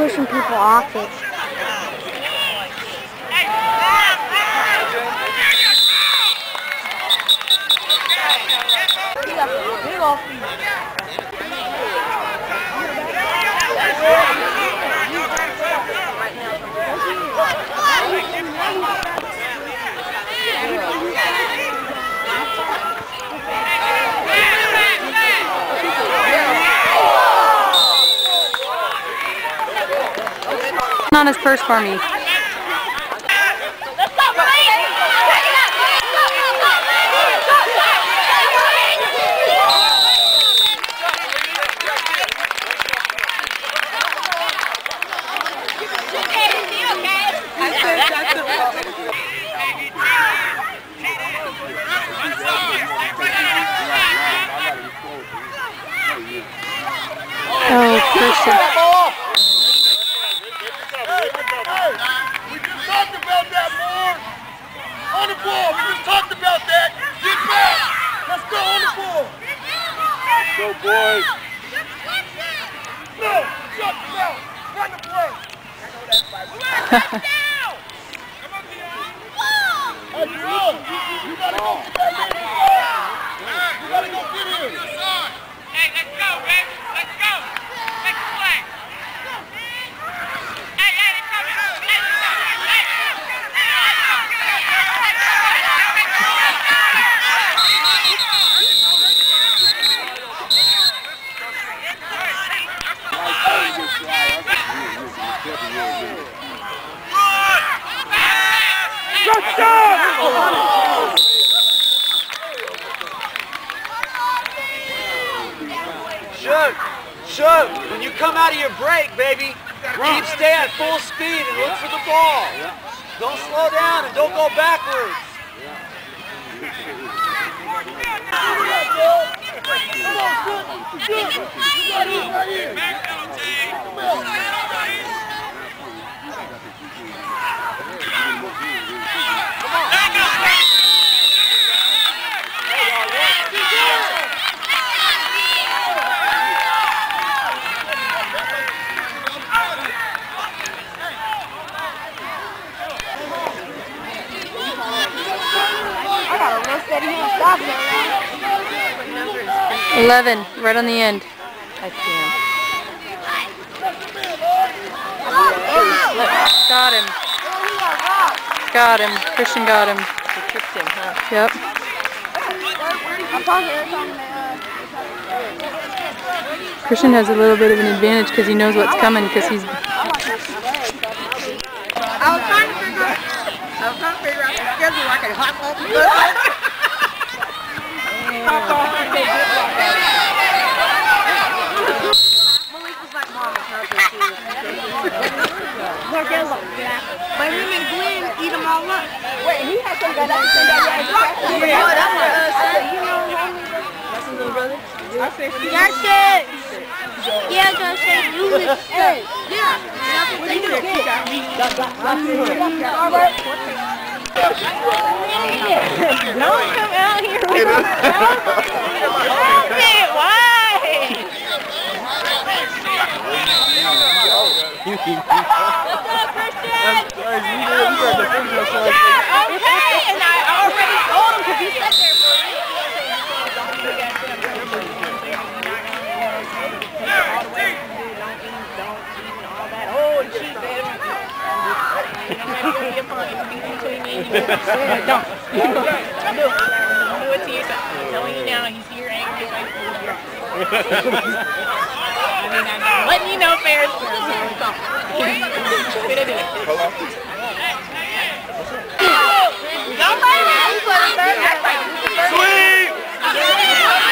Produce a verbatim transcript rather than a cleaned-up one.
pushing people off it. On his purse for me. Oh, Christian. On the ball, we just talked about that. Get back. Let's go on the ball. Let's go, boys. No, shut the mouth. Run the play. Come on, Dion. Hey, Dion, you gotta go get that man. You gotta go get him. Hey, let's go, baby. Let's go. Make a play. Hey, hey, they're coming. Hey, hey, Shoot! Shoot! When you come out of your break, baby, keep stay at full speed and look for the ball. Don't slow down and don't go backwards. Eleven, right on the end. I can. Got him. Got him. Christian got him. He tripped him, huh? Yep. Christian has a little bit of an advantage because he knows what's coming because he's... I was trying to figure out, I was trying to figure out the schedule I could hop off the bus. Hop off and take it. Malik was like, Mom, it's not this serious. But him and Glenn eat them all up. Wait, he had some good idea. Yeah, that's what I said. You know, that's his little brother? That's it. Yeah, that's it. You would say. Yeah. What do you do? Don't come out here with us. Okay, why? What's up, Christian? Okay, and I already told him because he sat there for a Don't. Don't do it to yourself. I'm telling you now, he's here angry. I mean, I'm letting you know fair is fair. So it's all. We're gonna do it. Don't play me. Sweet!